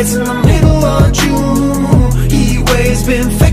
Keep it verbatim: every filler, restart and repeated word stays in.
nights in the middle of June. Heat waves been